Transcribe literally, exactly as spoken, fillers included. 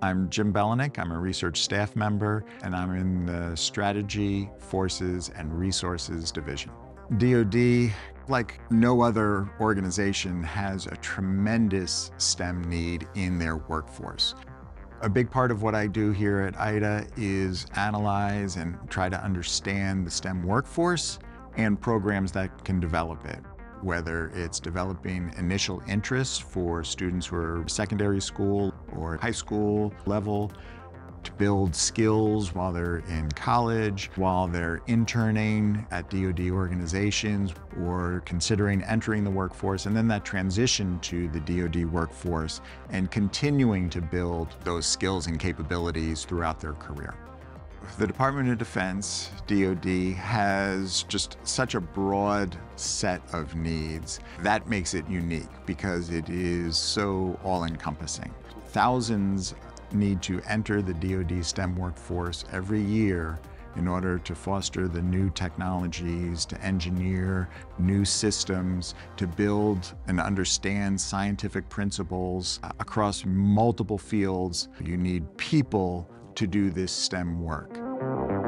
I'm Jim Belanich. I'm a research staff member, and I'm in the Strategy, Forces, and Resources Division. D O D, like no other organization, has a tremendous STEM need in their workforce. A big part of what I do here at I D A is analyze and try to understand the STEM workforce and programs that can develop it, whether it's developing initial interests for students who are secondary school or high school level, to build skills while they're in college, while they're interning at D O D organizations, or considering entering the workforce, and then that transition to the D O D workforce and continuing to build those skills and capabilities throughout their career. The Department of Defense, D O D, has just such a broad set of needs. That makes it unique because it is so all-encompassing. Thousands need to enter the D O D STEM workforce every year in order to foster the new technologies, to engineer new systems, to build and understand scientific principles across multiple fields. You need people to do this STEM work.